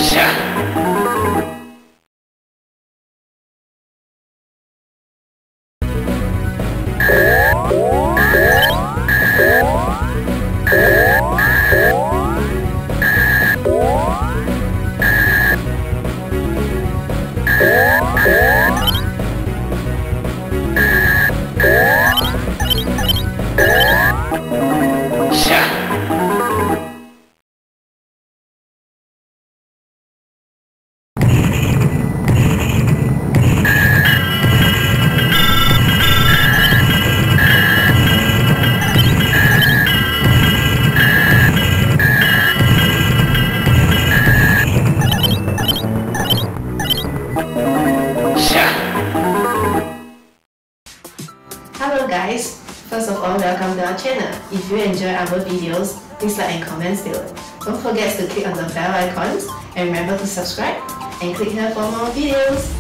Hello guys, first of all, welcome to our channel. If you enjoy our videos, please like and comment below. Don't forget to click on the bell icons and remember to subscribe and click here for more videos.